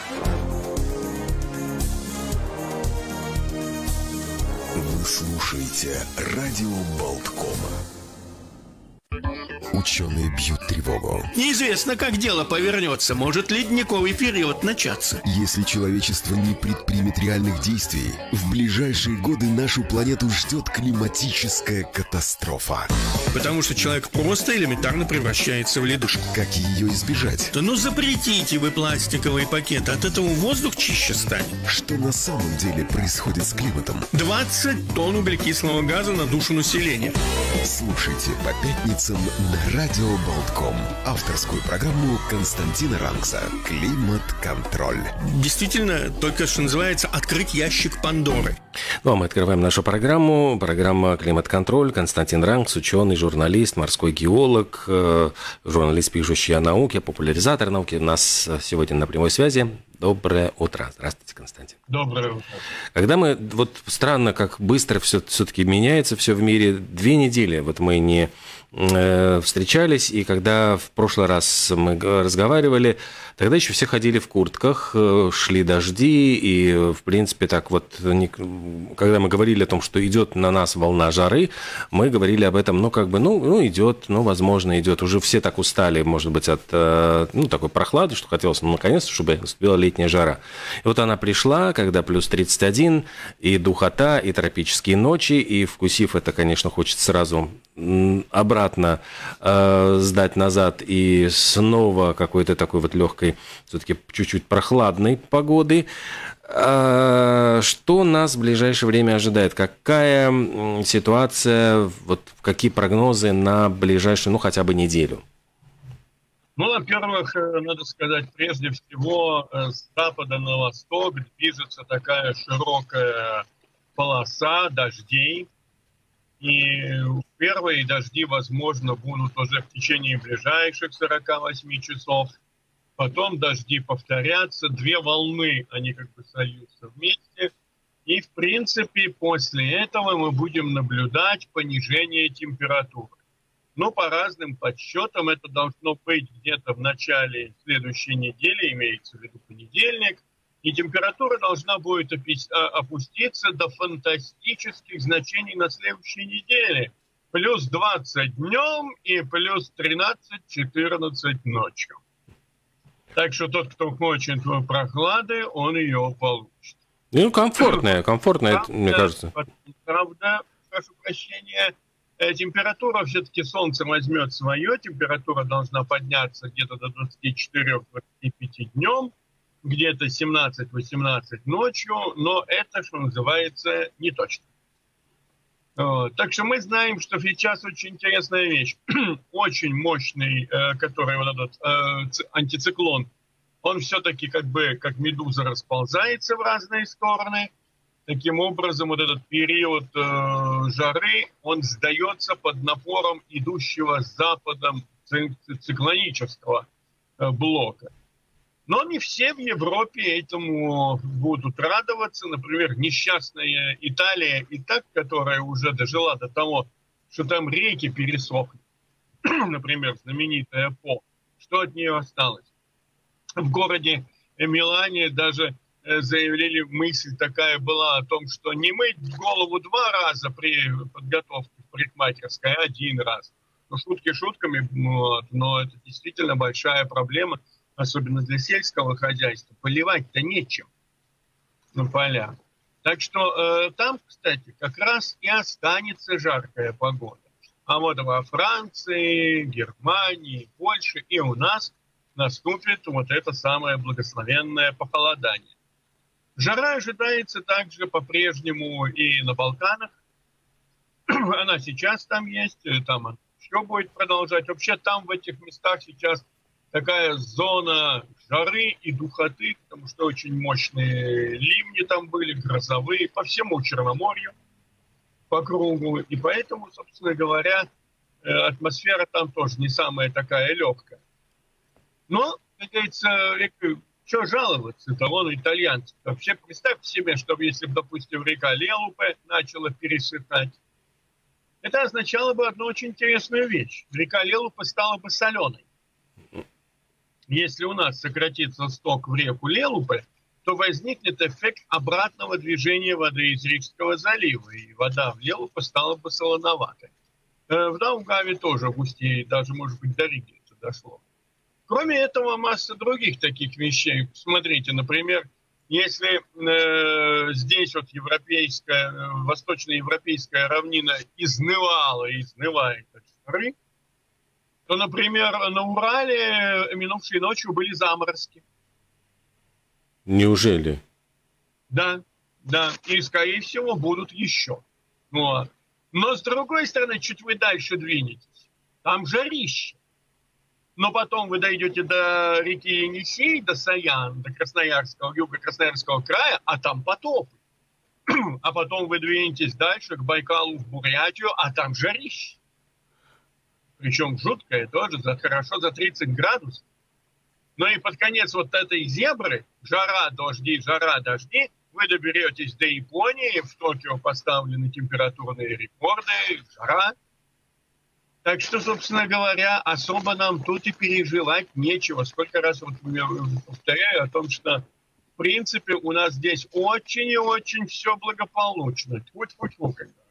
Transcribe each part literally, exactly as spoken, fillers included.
Вы слушаете радио Болткома. Ученые бьют тревогу. Неизвестно, как дело повернется. Может ледниковый период начаться. Если человечество не предпримет реальных действий, в ближайшие годы нашу планету ждет климатическая катастрофа. Потому что человек просто элементарно превращается в ледышку. Как ее избежать? Да ну запретите вы пластиковые пакеты. От этого воздух чище станет. Что на самом деле происходит с климатом? двадцать тонн углекислого газа на душу населения. Слушайте по пятницам на радио Болтком авторскую программу Константина Рангса «Климат-контроль». Действительно, только что называется «Открыть ящик Пандоры». Ну, а мы открываем нашу программу. Программа «Климат-контроль». Константин Рангс, ученый, журналист, морской геолог, журналист, пишущий о науке, популяризатор науки. У нас сегодня на прямой связи. Доброе утро. Здравствуйте, Константин. Доброе утро. Когда мы... Вот странно, как быстро все, все-таки меняется все в мире. Две недели вот мы не э, встречались, и когда в прошлый раз мы разговаривали, тогда еще все ходили в куртках, э, шли дожди, и, в принципе, так вот, не, когда мы говорили о том, что идет на нас волна жары, мы говорили об этом, ну, как бы, ну, ну идет, ну, возможно, идет. Уже все так устали, может быть, от, э, ну, такой прохлады, что хотелось, ну, наконец-то, чтобы наступила летняя жара. И вот она пришла, когда плюс тридцать один, и духота, и тропические ночи, и, вкусив это, конечно, хочется сразу обратно э, сдать назад, и снова какой-то такой вот легкой, все-таки чуть-чуть прохладной погоды. Э, что нас в ближайшее время ожидает? Какая ситуация, вот какие прогнозы на ближайшую, ну, хотя бы неделю? Ну, во-первых, надо сказать, прежде всего, с запада на восток движется такая широкая полоса дождей. И первые дожди, возможно, будут уже в течение ближайших сорока восьми часов. Потом дожди повторятся, две волны, они как бы сольются вместе. И, в принципе, после этого мы будем наблюдать понижение температуры. Но по разным подсчетам это должно быть где-то в начале следующей недели, имеется в виду понедельник, и температура должна будет опуститься до фантастических значений на следующей неделе. Плюс двадцать днем и плюс тринадцать-четырнадцать ночью. Так что тот, кто хочет прохлады, он ее получит. Ну, комфортная, комфортная, правда, мне кажется. Правда, прошу прощения, температура, все-таки солнце возьмет свое, температура должна подняться где-то до двадцати четырёх — двадцати пяти днем, где-то семнадцать-восемнадцать ночью, но это, что называется, не точно. Так что мы знаем, что сейчас очень интересная вещь. Очень мощный, который вот этот антициклон, он все-таки как бы как медуза расползается в разные стороны. Таким образом, вот этот период э, жары, он сдается под напором идущего с западом циклонического э, блока. Но не все в Европе этому будут радоваться. Например, несчастная Италия, и так, которая уже дожила до того, что там реки пересохли. Например, знаменитая По. Что от нее осталось? В городе Милане даже заявили, мысль такая была о том, что не мыть голову два раза при подготовке в парикмахерской, а один раз. Ну, шутки шутками, вот, но это действительно большая проблема, особенно для сельского хозяйства. Поливать-то нечем на полях. Так что э, там, кстати, как раз и останется жаркая погода. А вот во Франции, Германии, Польше и у нас наступит вот это самое благословенное похолодание. Жара ожидается также по-прежнему и на Балканах. Она сейчас там есть, там она еще будет продолжать. Вообще там в этих местах сейчас такая зона жары и духоты, потому что очень мощные ливни там были, грозовые, по всему Черноморью, по кругу. И поэтому, собственно говоря, атмосфера там тоже не самая такая легкая. Но, как говорится, что жаловаться-то, вон итальянцы. Вообще представьте себе, что если бы, допустим, река Лелупе начала пересыхать, это означало бы одну очень интересную вещь. Река Лелупе стала бы соленой. если у нас сократится сток в реку Лелупе, то возникнет эффект обратного движения воды из Рижского залива, и вода в Лелупе стала бы солоноватой. В Даугаве тоже густеет, даже, может быть, до Риги это дошло. Кроме этого, масса других таких вещей. Смотрите, например, если э, здесь вот европейская, э, восточноевропейская равнина изнывала и изнывает от жары, то, например, на Урале минувшей ночью были заморозки. Неужели? Да, да, и, скорее всего, будут еще. Вот. Но, с другой стороны, чуть вы дальше двинетесь, там жарище. Но потом вы дойдете до реки Енисей, до Саян, до Красноярского, юга Красноярского края, а там потопы. А потом вы двинетесь дальше к Байкалу, в Бурятию, а там жарище. Причем жуткое тоже, за, хорошо за тридцать градусов. Ну и под конец вот этой зебры, жара, дожди, жара, дожди, вы доберетесь до Японии, в Токио поставлены температурные рекорды, жара. Так что, собственно говоря, особо нам тут и переживать нечего. Сколько раз вот я повторяю о том, что в принципе у нас здесь очень и очень все благополучно. Тьфу-тьфу-тьфу, как говорится.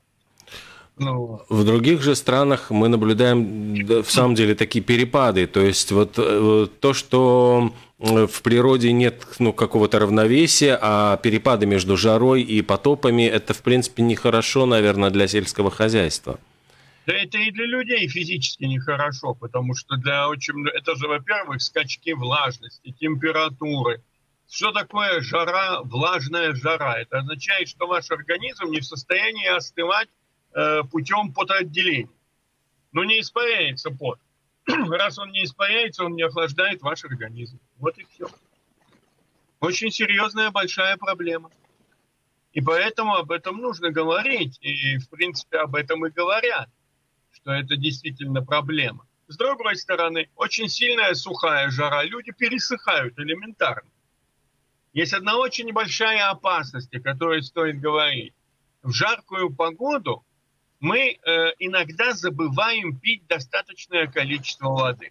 Ну. В других же странах мы наблюдаем в самом деле такие перепады. То есть вот то, что в природе нет ну, какого-то равновесия, а перепады между жарой и потопами, это в принципе нехорошо, наверное, для сельского хозяйства. Да это и для людей физически нехорошо, потому что для очень... Это же, во-первых, скачки влажности, температуры. Что такое жара, влажная жара? Это означает, что ваш организм не в состоянии остывать э, путем потоотделения. Но не испаряется пот. Раз он не испаряется, он не охлаждает ваш организм. Вот и все. Очень серьезная, большая проблема. И поэтому об этом нужно говорить. И, в принципе, об этом и говорят, что это действительно проблема. С другой стороны, очень сильная сухая жара, люди пересыхают элементарно. Есть одна очень большая опасность, о которой стоит говорить. В жаркую погоду мы э, иногда забываем пить достаточное количество воды.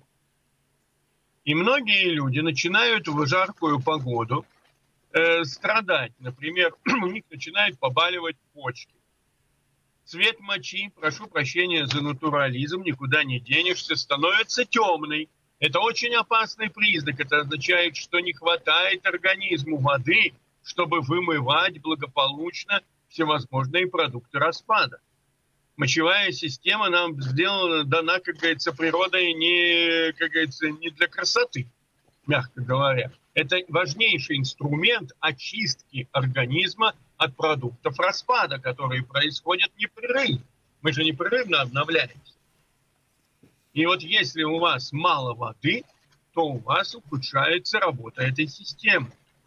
И многие люди начинают в жаркую погоду э, страдать. Например, у них начинают побаливать почки. Цвет мочи, прошу прощения за натурализм, никуда не денешься, становится темный. Это очень опасный признак. Это означает, что не хватает организму воды, чтобы вымывать благополучно всевозможные продукты распада. Мочевая система нам сделана, дана, как говорится, природой не, как говорится, не для красоты, мягко говоря. Это важнейший инструмент очистки организма от продуктов распада, которые происходят непрерывно. Мы же непрерывно обновляемся. И вот если у вас мало воды, то у вас ухудшается работа этой системы.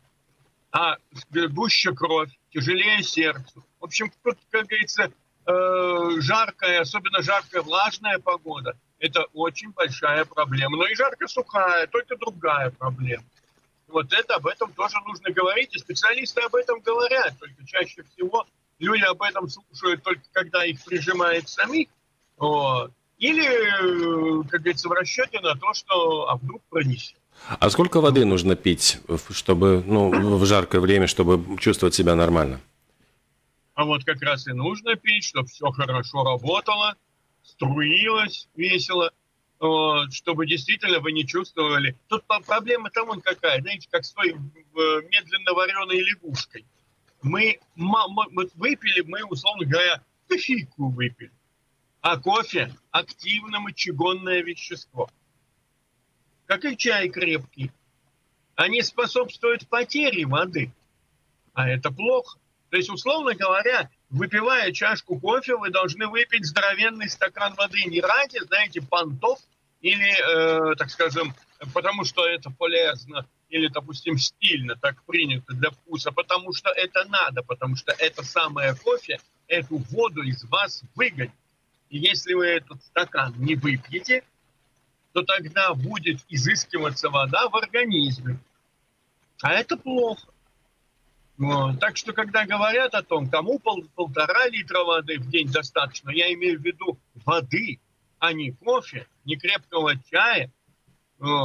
А гуще кровь, тяжелее сердцу. В общем, тут, как говорится, жаркая, особенно жаркая влажная погода, это очень большая проблема. Но и жарко-сухая, только другая проблема. Вот это, об этом тоже нужно говорить, и специалисты об этом говорят. Только чаще всего люди об этом слушают только когда их прижимает самих. Вот. Или, как говорится, в расчете на то, что а вдруг пронесет. А сколько воды нужно пить, чтобы, ну, в жаркое время, чтобы чувствовать себя нормально? А вот как раз и нужно пить, чтобы все хорошо работало, струилось весело, вот, чтобы действительно вы не чувствовали. Тут проблема там какая, знаете, как с той медленно вареной лягушкой. Мы, мы, мы выпили, мы, условно говоря, кофейку выпили. А кофе – активно мочегонное вещество. Как и чай крепкий. Они способствуют потере воды. А это плохо. То есть, условно говоря, выпивая чашку кофе, вы должны выпить здоровенный стакан воды. Не ради, знаете, понтов или, э, так скажем, потому что это полезно, или, допустим, стильно, так принято для вкуса, потому что это надо, потому что это самое кофе, эту воду из вас выгонит. И если вы этот стакан не выпьете, то тогда будет изыскиваться вода в организме. А это плохо. Вот. Так что, когда говорят о том, кому пол, полтора литра воды в день достаточно, я имею в виду воды, а не кофе, не крепкого чая, вот,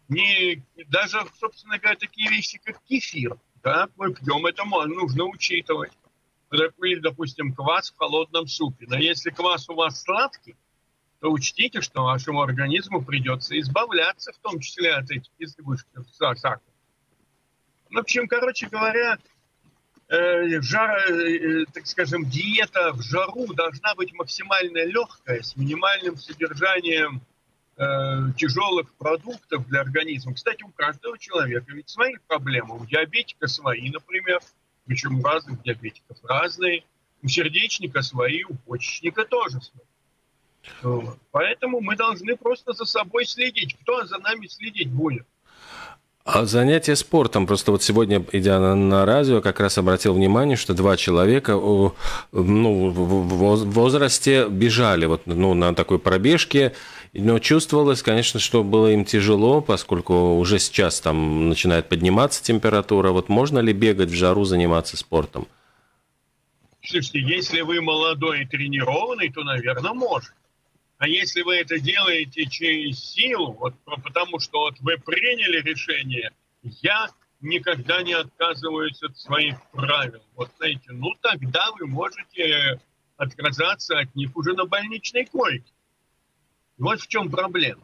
Не, даже, собственно говоря, такие вещи, как кефир, да, мы пьем, это нужно учитывать. Или, допустим, квас в холодном супе. Но если квас у вас сладкий, то учтите, что вашему организму придется избавляться, в том числе от этих избытков сахара. В общем, короче говоря, э, жар, э, так скажем, диета в жару должна быть максимально легкая, с минимальным содержанием э, тяжелых продуктов для организма. Кстати, у каждого человека ведь свои проблемы. У диабетика свои, например, причем у разных диабетиков разные. У сердечника свои, у почечника тоже свои. Вот. Поэтому мы должны просто за собой следить. Кто за нами следить будет? А занятия спортом. Просто вот сегодня, идя на, на радио, как раз обратил внимание, что два человека ну, в возрасте бежали вот, ну, на такой пробежке. Но чувствовалось, конечно, что было им тяжело, поскольку уже сейчас там начинает подниматься температура. Вот можно ли бегать в жару, заниматься спортом? Слушайте, если вы молодой и тренированный, то, наверное, можно. А если вы это делаете через силу, вот, потому что вот вы приняли решение, я никогда не отказываюсь от своих правил. Вот знаете, ну тогда вы можете отказаться от них уже на больничной койке. Вот в чем проблема.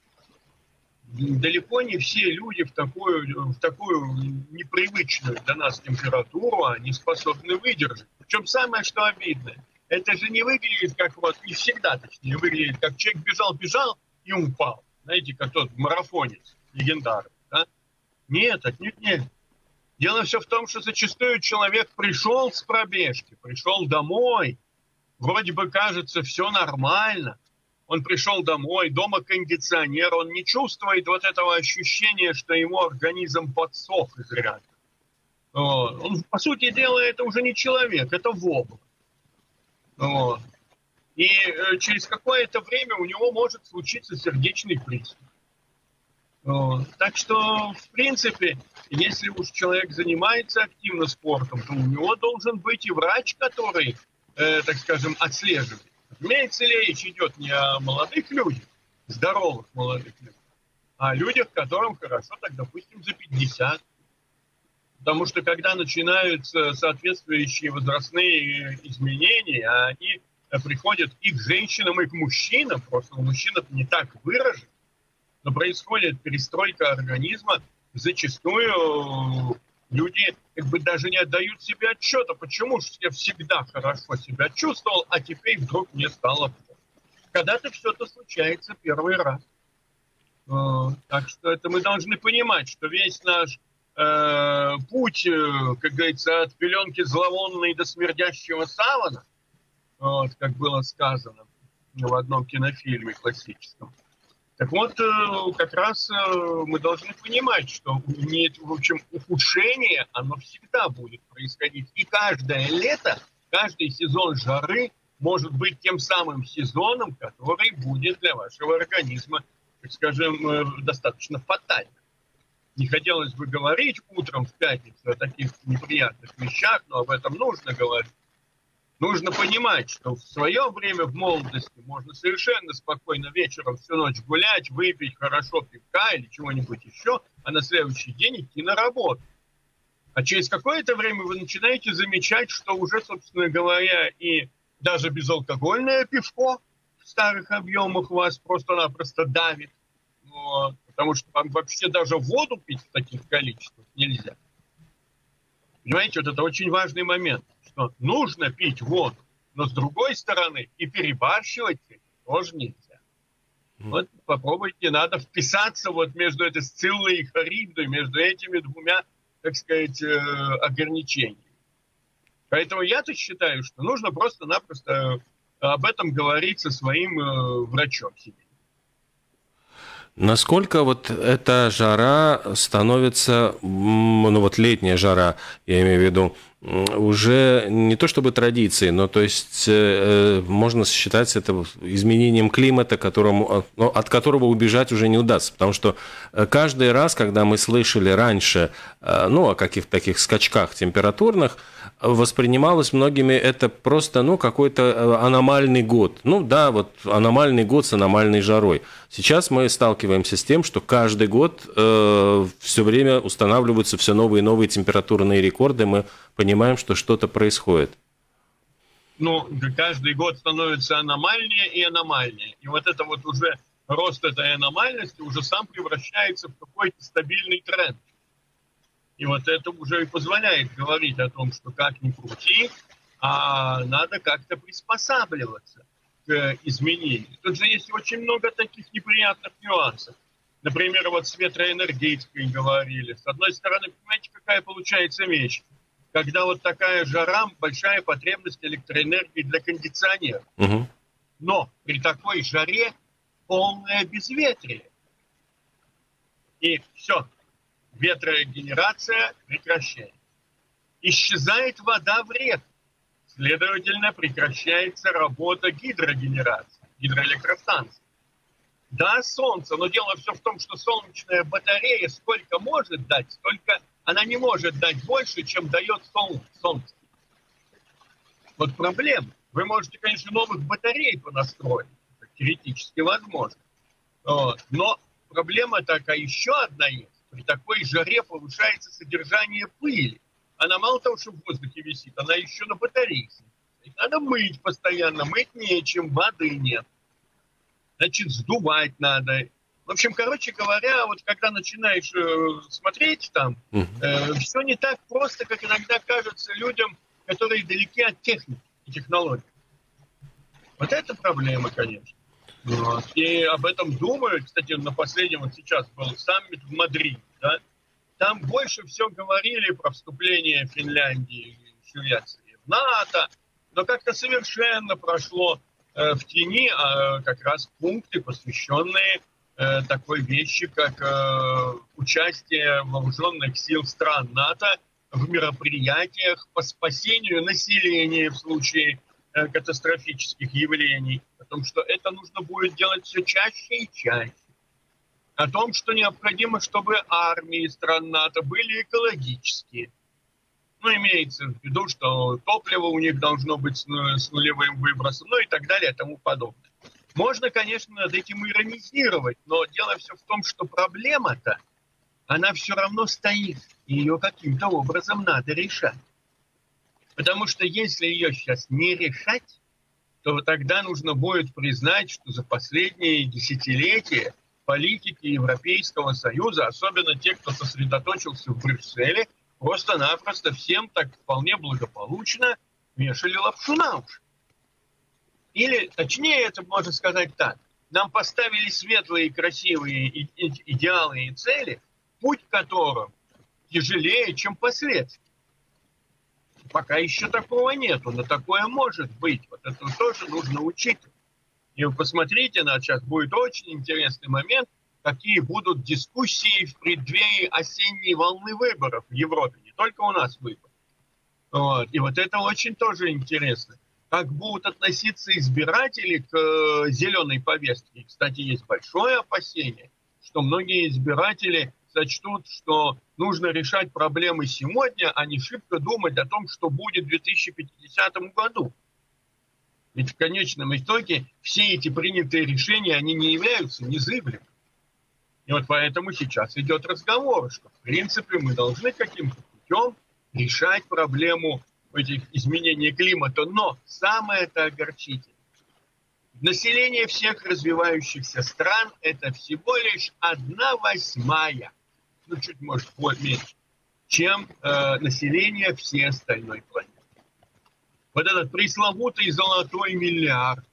Далеко не все люди в такую, в такую непривычную для нас температуру они способны выдержать. Причем самое, что обидное, это же не выглядит как вот, не всегда, точнее, выглядит как человек бежал-бежал и упал. Знаете, как тот марафонец легендарный. Да? Нет, отнюдь нет. Дело все в том, что зачастую человек пришел с пробежки, пришел домой, вроде бы кажется, все нормально. Он пришел домой, дома кондиционер, он не чувствует вот этого ощущения, что его организм подсох изрядно. Он, по сути дела, это уже не человек, это вобла. Вот. И э, через какое-то время у него может случиться сердечный приступ. Вот. Так что, в принципе, если уж человек занимается активно спортом, то у него должен быть и врач, который, э, так скажем, отслеживает. Разумеется, речь идет не о молодых людях, здоровых молодых людях, а о людях, которым хорошо, так, допустим, за пятьдесят. Потому что когда начинаются соответствующие возрастные изменения, они приходят и к женщинам, и к мужчинам, просто у мужчин это не так выражено, но происходит перестройка организма, зачастую люди как бы даже не отдают себе отчета, почему же я всегда хорошо себя чувствовал, а теперь вдруг мне стало плохо. Когда-то все это случается первый раз. Так что это мы должны понимать, что весь наш э, путь, как говорится, от пеленки зловонной до смердящего савана, вот, как было сказано в одном кинофильме классическом. Так вот, как раз мы должны понимать, что нет, в общем, ухудшение, оно всегда будет происходить. И каждое лето, каждый сезон жары может быть тем самым сезоном, который будет для вашего организма, так скажем, достаточно фатальным. Не хотелось бы говорить утром в пятницу о таких неприятных вещах, но об этом нужно говорить. Нужно понимать, что в свое время в молодости можно совершенно спокойно вечером всю ночь гулять, выпить хорошо пивка или чего-нибудь еще, а на следующий день идти на работу. А через какое-то время вы начинаете замечать, что уже, собственно говоря, и даже безалкогольное пивко в старых объемах вас просто-напросто давит. Вот, потому что вам вообще даже воду пить в таких количествах нельзя. Понимаете, вот это очень важный момент. Что нужно пить воду, но с другой стороны и перебарщивать тоже нельзя. Вот попробуйте, надо вписаться вот между этой Сциллой и Харибдой, между этими двумя, так сказать, ограничениями. Поэтому я-то считаю, что нужно просто-напросто об этом говорить со своим врачом себе. Насколько вот эта жара становится, ну вот летняя жара, я имею в виду, уже не то чтобы традиции, но то есть э, можно считать это изменением климата, которому, ну, от которого убежать уже не удастся. Потому что каждый раз, когда мы слышали раньше э, ну, о каких-то таких скачках температурных, воспринималось многими это просто ну, какой-то аномальный год. Ну да, вот аномальный год с аномальной жарой. Сейчас мы сталкиваемся с тем, что каждый год э, все время устанавливаются все новые и новые температурные рекорды. Мы понимаем, что что-то происходит. Ну, каждый год становится аномальнее и аномальнее. И вот это вот уже рост этой аномальности уже сам превращается в какой-то стабильный тренд. И вот это уже и позволяет говорить о том, что как ни крути, а надо как-то приспосабливаться к изменениям. Тут же есть очень много таких неприятных нюансов. Например, вот с ветроэнергетикой говорили. С одной стороны, понимаете, какая получается вещь? Когда вот такая жара, большая потребность электроэнергии для кондиционера. Угу. Но при такой жаре полное безветрие. И все. Ветрогенерация прекращается. Исчезает вода в реках. Следовательно, прекращается работа гидрогенерации, гидроэлектростанции. Да, солнце, но дело все в том, что солнечная батарея сколько может дать, столько она не может дать больше, чем дает солнце. Вот проблема. Вы можете, конечно, новых батарей понастроить. Это теоретически возможно. Вот. Но проблема такая еще одна есть. При такой жаре повышается содержание пыли. Она мало того, что в воздухе висит, она еще на батарее сидит. Надо мыть постоянно, мыть нечем, воды нет. Значит, сдувать надо. В общем, короче говоря, вот когда начинаешь э, смотреть там, э, все не так просто, как иногда кажется людям, которые далеки от техники и технологий. Вот это проблема, конечно. Вот. И об этом думают, кстати, на последнем вот сейчас был саммит в Мадриде, да? Там больше всего говорили про вступление Финляндии и Швеции в НАТО, но как-то совершенно прошло э, в тени э, как раз пункты, посвященные э, такой вещи, как э, участие вооруженных сил стран НАТО в мероприятиях по спасению населения в случае э, катастрофических явлений. О том, что это нужно будет делать все чаще и чаще. О том, что необходимо, чтобы армии стран НАТО были экологические. Ну, имеется в виду, что топливо у них должно быть с нулевым выбросом, ну и так далее, и тому подобное. Можно, конечно, над этим иронизировать, но дело все в том, что проблема-то, она все равно стоит, и ее каким-то образом надо решать. Потому что если ее сейчас не решать, то тогда нужно будет признать, что за последние десятилетия политики Европейского Союза, особенно те, кто сосредоточился в Брюсселе, просто-напросто всем так вполне благополучно вешали лапшу на уши. Или, точнее, это можно сказать так. Нам поставили светлые, красивые идеалы и цели, путь которым тяжелее, чем последствия. Пока еще такого нету, но такое может быть. Вот это тоже нужно учитывать. И вы посмотрите, на сейчас будет очень интересный момент, какие будут дискуссии в преддверии осенней волны выборов в Европе. Не только у нас выборы. Вот. И вот это очень тоже интересно. Как будут относиться избиратели к э, зеленой повестке. И, кстати, есть большое опасение, что многие избиратели сочтут, что нужно решать проблемы сегодня, а не шибко думать о том, что будет в две тысячи пятидесятом году. Ведь в конечном итоге все эти принятые решения, они не являются незыблемыми. И вот поэтому сейчас идет разговор, что в принципе мы должны каким-то путем решать проблему этих изменений климата. Но самое-то огорчительное. Население всех развивающихся стран – это всего лишь одна восьмая, ну чуть может меньше, чем э, население всей остальной планеты. Вот этот пресловутый золотой миллиард.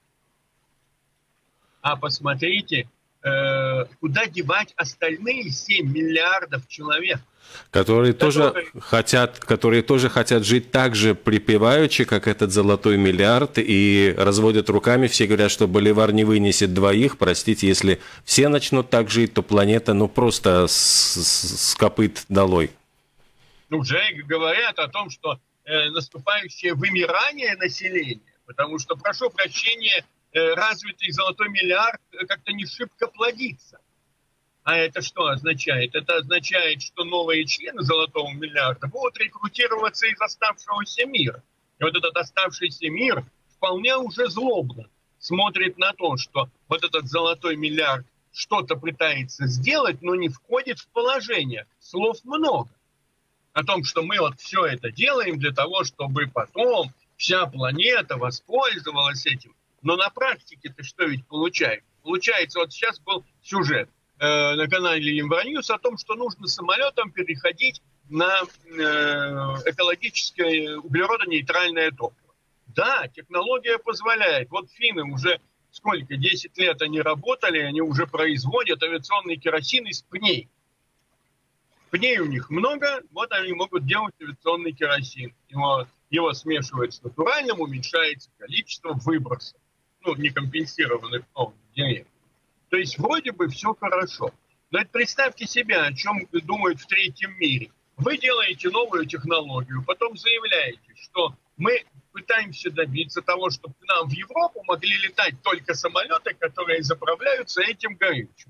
А посмотрите, э, куда девать остальные семь миллиардов человек. Которые, которые... Тоже хотят, которые тоже хотят жить так же припеваючи, как этот золотой миллиард, и разводят руками. Все говорят, что Боливар не вынесет двоих. Простите, если все начнут так жить, то планета ну просто с, с, с копыт долой. Уже говорят о том, что э, наступающее вымирание населения, потому что, прошу прощения, э, развитый золотой миллиард как-то не шибко плодится. А это что означает? Это означает, что новые члены золотого миллиарда будут рекрутироваться из оставшегося мира. И вот этот оставшийся мир вполне уже злобно смотрит на то, что вот этот золотой миллиард что-то пытается сделать, но не входит в положение. Слов много о том, что мы вот все это делаем для того, чтобы потом вся планета воспользовалась этим. Но на практике-то что ведь получается? Получается, вот сейчас был сюжет э, на канале Евроньюз о том, что нужно самолетом переходить на э, экологическое углеродонейтральное топливо. Да, технология позволяет. Вот финны уже сколько, десять лет они работали, они уже производят авиационный керосин из пней. Пней у них много, вот они могут делать авиационный керосин. Его, его смешивают с натуральным, уменьшается количество выбросов. Ну, некомпенсированных новых деревьев. То есть вроде бы все хорошо. Но это представьте себе, о чем думают в третьем мире. Вы делаете новую технологию, потом заявляете, что мы пытаемся добиться того, чтобы к нам в Европу могли летать только самолеты, которые заправляются этим горючим.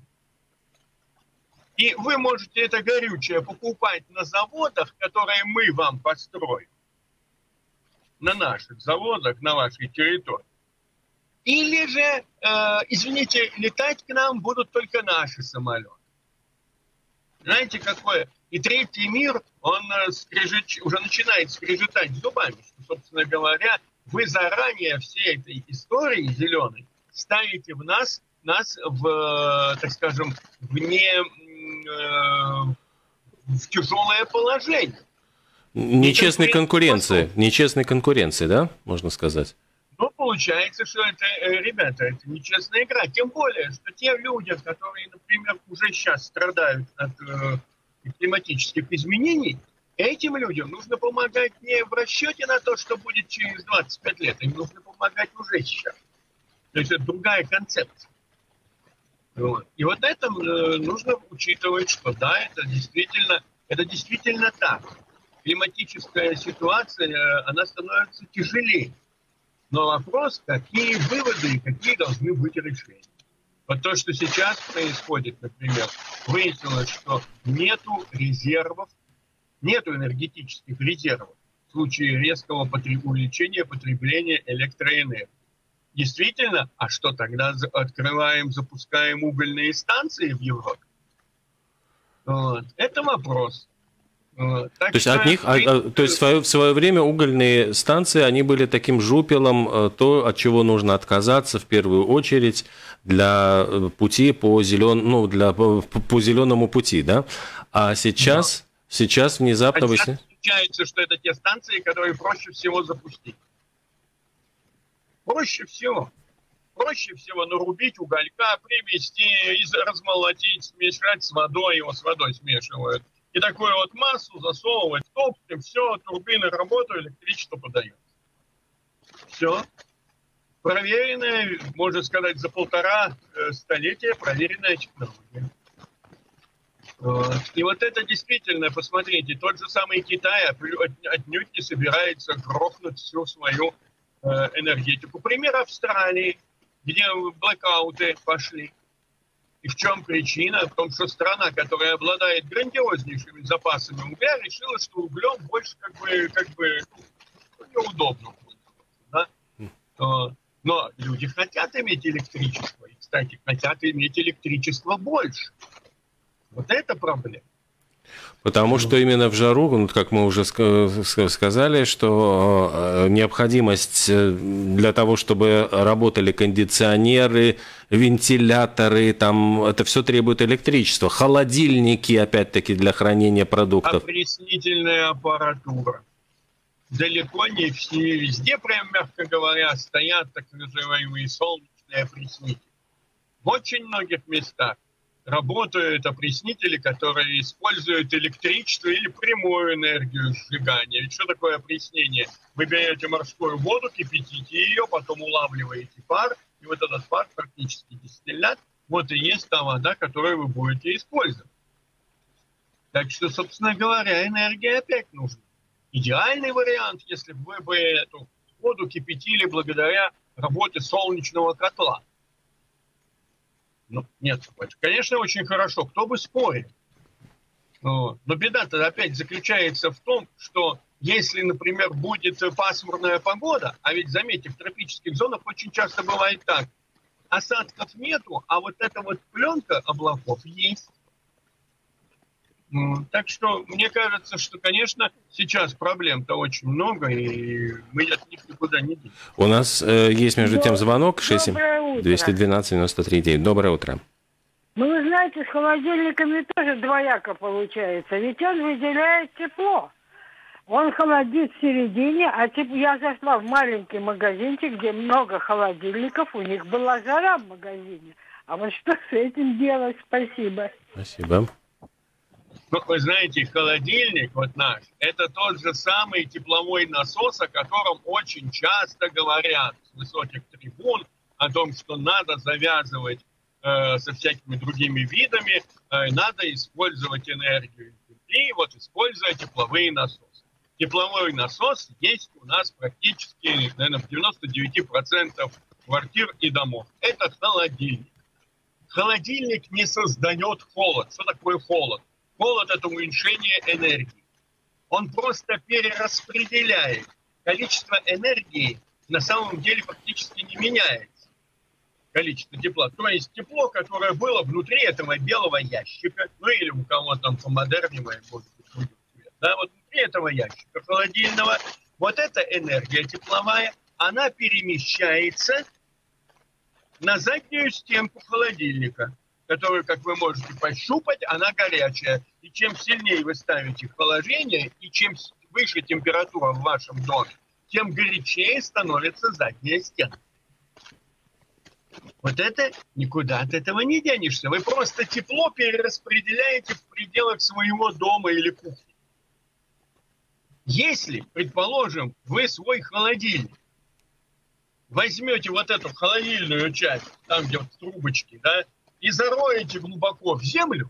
И вы можете это горючее покупать на заводах, которые мы вам построим. На наших заводах, на вашей территории. Или же, э, извините, летать к нам будут только наши самолеты. Знаете, какое? И третий мир, он скрежет, уже начинает скрежетать зубами, что, собственно говоря, вы заранее всей этой истории зеленой ставите в нас, нас в, так скажем, вне, э, в тяжелое положение. Нечестной конкуренции, нечестной конкуренции, да, можно сказать? Ну, получается, что это, ребята, это нечестная игра. Тем более, что те люди, которые, например, уже сейчас страдают от э, климатических изменений, этим людям нужно помогать не в расчете на то, что будет через двадцать пять лет. Им нужно помогать уже сейчас. То есть это другая концепция. Вот. И вот это э, нужно учитывать, что да, это действительно, это действительно так. Климатическая ситуация, она становится тяжелее. Но вопрос, какие выводы и какие должны быть решения. Вот то, что сейчас происходит, например, выяснилось, что нету резервов, нету энергетических резервов в случае резкого потреб... увеличения потребления электроэнергии. Действительно, а что тогда открываем, запускаем угольные станции в Европе? Вот. Это вопрос. Вот. То есть от них, а, а, то есть в свое, в свое время угольные станции, они были таким жупелом, то, от чего нужно отказаться в первую очередь для пути по зелен, ну для по, по зеленому пути, да? А сейчас, да. сейчас внезапно а сейчас получается, что это те станции, которые проще всего запустить. Проще всего. Проще всего нарубить уголька, привезти, размолотить, смешать с водой, его с водой смешивают. И такую вот массу засовывать в топку, все, турбины работают, электричество подается. Все. Проверенная, можно сказать, за полтора столетия проверенная технология. Вот. И вот это действительно, посмотрите, тот же самый Китай отнюдь не собирается грохнуть всю свою э, энергетику. Пример Австралии, где блэкауты пошли. И в чем причина? В том, что страна, которая обладает грандиознейшими запасами угля, решила, что углем больше как бы, как бы ну, неудобно. Да? Но люди хотят иметь электричество. И, кстати, хотят иметь электричество больше. Вот это проблема. Потому что именно в жару, ну, как мы уже сказали, что необходимость для того, чтобы работали кондиционеры, вентиляторы, там, это все требует электричества. Холодильники, опять-таки, для хранения продуктов. Опреснительная аппаратура. Далеко не все, везде, прям, мягко говоря, стоят так называемые солнечные опреснители. В очень многих местах работают опреснители, которые используют электричество или прямую энергию сжигания. Ведь что такое опреснение? Вы берете морскую воду, кипятите ее, потом улавливаете пар, и вот этот пар, практически дистиллят, вот и есть та вода, которую вы будете использовать. Так что, собственно говоря, энергия опять нужна. идеальный вариант, если бы вы бы эту воду кипятили благодаря работе солнечного котла. Ну, нет, это, конечно, очень хорошо, кто бы спорил. Но беда-то опять заключается в том, что если, например, будет пасмурная погода, а ведь, заметьте, в тропических зонах очень часто бывает так, осадков нету, а вот эта вот пленка облаков есть. Так что мне кажется, что, конечно, сейчас проблем-то очень много, и мы от них никуда не денемся. У нас э, есть между тем звонок шесть семь двести двенадцать девяносто три девять. Доброе утро. Ну, вы знаете, с холодильниками тоже двояко получается. Ведь он выделяет тепло. Он холодит в середине, а теп... я зашла в маленький магазинчик, где много холодильников, у них была жара в магазине. А вот что с этим делать? Спасибо. Спасибо. Ну, вы знаете, холодильник вот наш, это тот же самый тепловой насос, о котором очень часто говорят с высоких трибун, о том, что надо завязывать э, со всякими другими видами, э, надо использовать энергию Земли, вот используя тепловые насосы. Тепловой насос есть у нас практически, наверное, в девяноста девяти процентах квартир и домов. Это холодильник. Холодильник не создает холод. Что такое холод? Холод – это уменьшение энергии. Он просто перераспределяет. Количество энергии на самом деле фактически не меняется. Количество тепла. То есть тепло, которое было внутри этого белого ящика, ну или у кого там помодернее, может быть, да, вот внутри этого ящика холодильного, вот эта энергия тепловая, она перемещается на заднюю стенку холодильника, которую, как вы можете пощупать, она горячая. И чем сильнее вы ставите охлаждение, и чем выше температура в вашем доме, тем горячее становится задняя стенка. Вот это никуда от этого не денешься. Вы просто тепло перераспределяете в пределах своего дома или кухни. Если, предположим, вы свой холодильник возьмете вот эту холодильную часть, там где вот трубочки, да, и зароете глубоко в землю,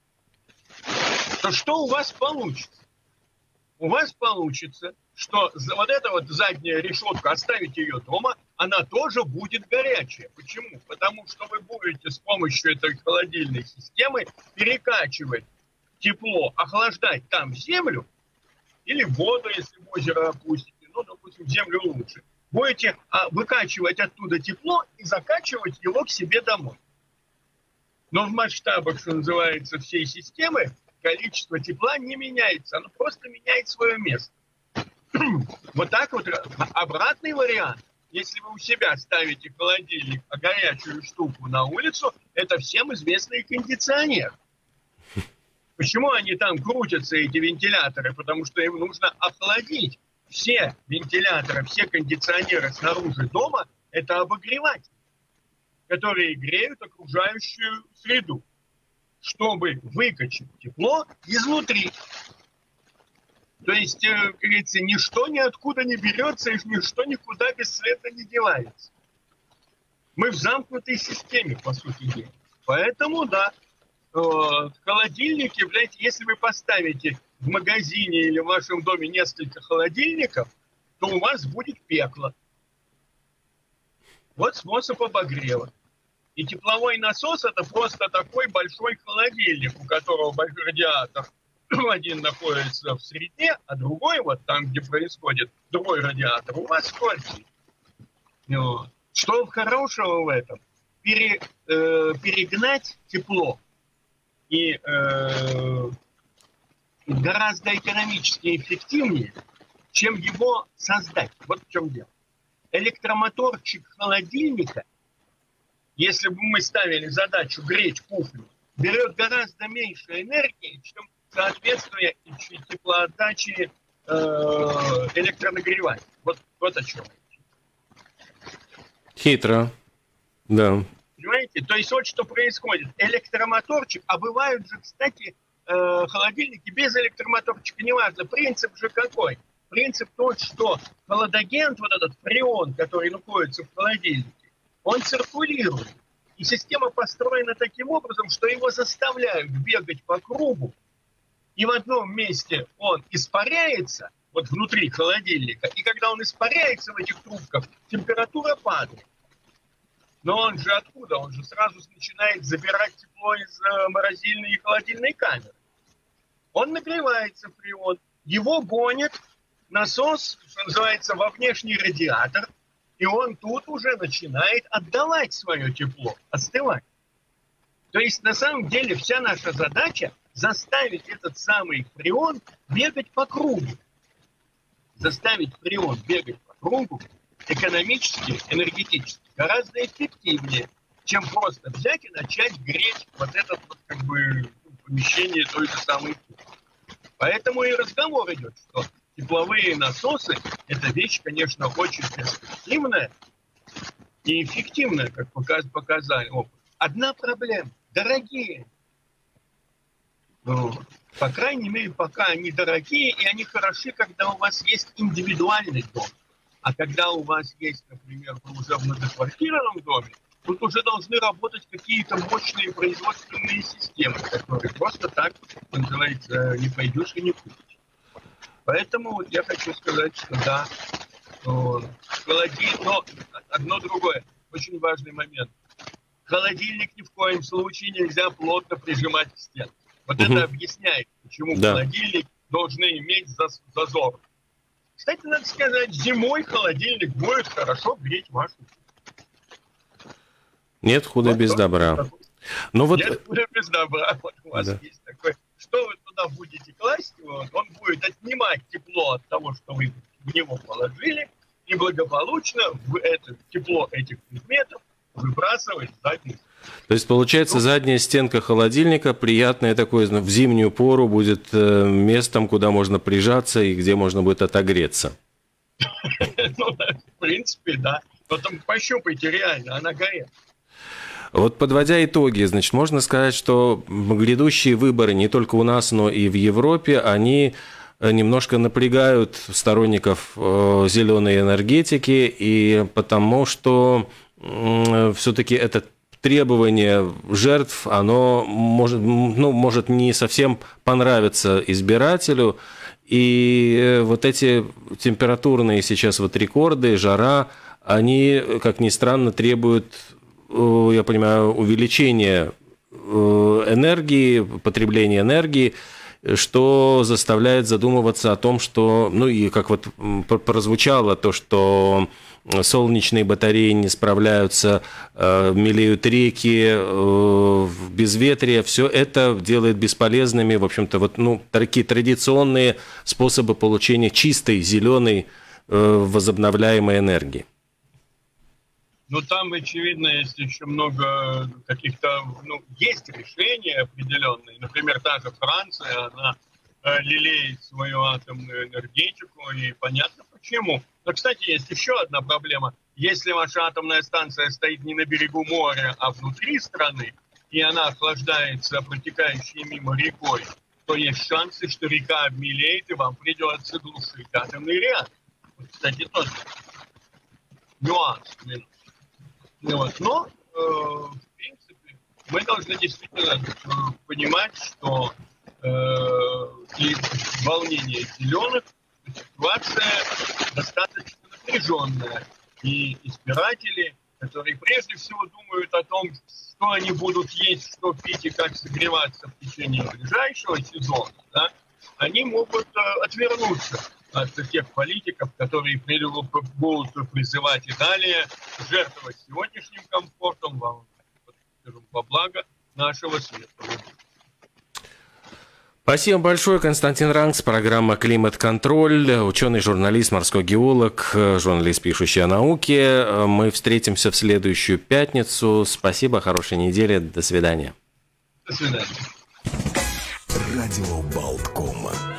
то что у вас получится? У вас получится, что вот эта вот задняя решетка, оставите ее дома, она тоже будет горячая. Почему? Потому что вы будете с помощью этой холодильной системы перекачивать тепло, охлаждать там землю, или воду, если в озеро опустите, ну, допустим, землю лучше. Будете выкачивать оттуда тепло и закачивать его к себе домой. Но в масштабах, что называется, всей системы, количество тепла не меняется. Оно просто меняет свое место. Вот так вот. Обратный вариант. Если вы у себя ставите холодильник, а горячую штуку на улицу, это всем известный кондиционер. Почему они там крутятся, эти вентиляторы? Потому что им нужно охладить. Все вентиляторы, все кондиционеры снаружи дома – это обогреватели, которые греют окружающую среду, чтобы выкачать тепло изнутри. То есть, как говорится, ничто ниоткуда не берется, и ничто никуда бесследно не девается. Мы в замкнутой системе, по сути дела. Поэтому, да, холодильники, блядь, если вы поставите в магазине или в вашем доме несколько холодильников, то у вас будет пекло. Вот способ обогрева. И тепловой насос – это просто такой большой холодильник, у которого большой радиатор. Один находится в среде, а другой, вот там, где происходит другой радиатор, у вас в квартире. Вот. Что хорошего в этом? Пере, э, перегнать тепло и э, гораздо экономически эффективнее, чем его создать. Вот в чем дело. Электромоторчик холодильника, если бы мы ставили задачу греть кухню, берет гораздо меньше энергии, чем соответствие теплоотдачи э, электронагревания. Вот, вот о чем. Хитро, да. Понимаете? То есть вот что происходит. Электромоторчик, а бывают же, кстати, э, холодильники без электромоторчика, неважно. Принцип же какой? Принцип тот, что холодагент, вот этот фреон, который находится в холодильнике, он циркулирует. И система построена таким образом, что его заставляют бегать по кругу, и в одном месте он испаряется, вот внутри холодильника. И когда он испаряется в этих трубках, температура падает. Но он же откуда? Он же сразу начинает забирать тепло из морозильной и холодильной камеры. Он нагревается фреон, его гонит насос, что называется, во внешний радиатор, и он тут уже начинает отдавать свое тепло, остывать. То есть на самом деле вся наша задача заставить этот самый фреон бегать по кругу. Заставить фреон бегать по кругу экономически, энергетически гораздо эффективнее, чем просто взять и начать греть вот это вот как бы помещение той же самой кухни. Поэтому и разговор идет, что тепловые насосы – это вещь, конечно, очень перспективная и эффективная, как показали опыт. Одна проблема – дорогие. Ну, по крайней мере, пока они дорогие, и они хороши, когда у вас есть индивидуальный дом. А когда у вас есть, например, вы уже в многоквартирном доме, тут уже должны работать какие-то мощные производственные системы, которые просто так, что называется, не пойдешь и не купишь. Поэтому вот я хочу сказать, что да, холодильник, но одно другое, очень важный момент. Холодильник ни в коем случае нельзя плотно прижимать к стенке. Вот угу. это объясняет, почему да. холодильник должны иметь зазор. Кстати, надо сказать, зимой холодильник будет хорошо греть вашу. Нет худа вот без добра. Но вот... Нет худа без добра. Вот у вас да. есть такой. Что вы туда будете класть? Вот, он будет отнимать тепло от того, что вы в него положили, и благополучно в это тепло этих предметов выбрасывать в задницу. То есть, получается, задняя стенка холодильника приятная такой, в зимнюю пору будет местом, куда можно прижаться и где можно будет отогреться. Ну, в принципе, да. Потом пощупайте реально, она горит. Вот подводя итоги, значит, можно сказать, что грядущие выборы не только у нас, но и в Европе, они немножко напрягают сторонников зеленой энергетики, и потому что все-таки этот требование жертв, оно может, ну, может не совсем понравиться избирателю. И вот эти температурные сейчас вот рекорды, жара, они, как ни странно, требуют, я понимаю, увеличения энергии, потребления энергии, что заставляет задумываться о том, что, ну и как вот прозвучало то, что солнечные батареи не справляются, мелеют реки, безветрие, все это делает бесполезными, в общем-то, вот, ну, такие традиционные способы получения чистой, зеленой, возобновляемой энергии. Ну, там, очевидно, есть еще много каких-то, ну, есть решения определенные. Например, та же Франция, она э, лелеет свою атомную энергетику, и понятно почему. Но, кстати, есть еще одна проблема. Если ваша атомная станция стоит не на берегу моря, а внутри страны, и она охлаждается протекающей мимо рекой, то есть шансы, что река обмелеет, и вам придется глушить атомный реактор. Вот, кстати, тоже нюанс. Вот. Но, э, в принципе, мы должны действительно э, понимать, что э, и волнение зеленых, ситуация достаточно напряженная. И избиратели, которые прежде всего думают о том, что они будут есть, что пить и как согреваться в течение ближайшего сезона, да, они могут э, отвернуться от тех политиков, которые будут призывать и далее жертвовать сегодняшним комфортом во, во благо нашего светлого. Спасибо большое, Константин Рангс, программа «Климат-контроль», ученый-журналист, морской геолог, журналист, пишущий о науке. Мы встретимся в следующую пятницу. Спасибо, хорошей недели, до свидания. До свидания. Радио Болтком.